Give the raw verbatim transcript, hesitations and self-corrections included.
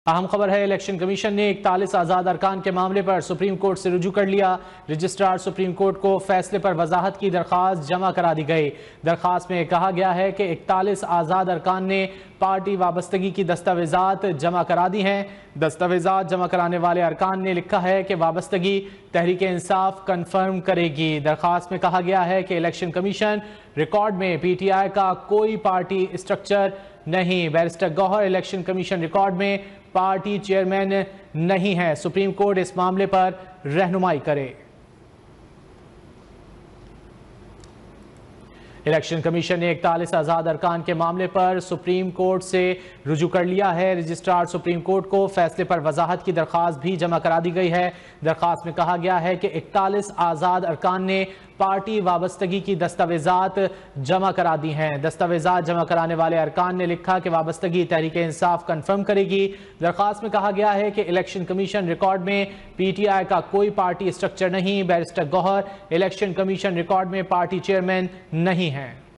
اہم خبر ہے، الیکشن کمیشن نے اکتالیس آزاد ارکان کے معاملے پر سپریم کورٹ سے رجوع کر لیا۔ رجسٹرار سپریم کورٹ کو فیصلے پر وضاحت کی درخواست جمع کرا دی گئی۔ درخواست میں کہا گیا ہے کہ اکتالیس آزاد ارکان نے پارٹی وابستگی کی دستاویزات جمع کرا دی ہیں۔ دستاویزات جمع کرانے والے ارکان نے لکھا ہے کہ وابستگی تحریک انصاف کنفرم کرے گی۔ درخواست میں کہا گیا ہے کہ الیکشن کمیشن ریکارڈ میں پی ٹی آئی کا کوئی پارٹی اسٹرکچر نہیں۔ Barrister Gohar election commission record میں پارٹی چیئرمین نہیں ہے۔ سپریم کورٹ اس معاملے پر رہنمائی کرے۔ الیکشن کمیشن نے اکتالیس آزاد ارکان کے معاملے پر سپریم کورٹ سے رجوع کر لیا ہے۔ رجسٹرار سپریم کورٹ کو فیصلے پر وضاحت کی درخواست بھی جمع کرا دی گئی ہے۔ درخواست میں کہا گیا ہے کہ اکتالیس آزاد ارکان نے پارٹی وابستگی کی دستاویزات جمع کرا دی ہیں۔ دستاویزات جمع کرانے والے ارکان نے لکھا کہ وابستگی تحریک انصاف کنفرم کرے گی۔ درخواست میں کہا گیا ہے کہ الیکشن کمیشن ریکارڈ میں پی ٹی آئی کا کوئی پارٹی اسٹرکچر نہیں۔ Barrister Gohar election commission record میں پارٹی چیئرمین نہیں ہیں۔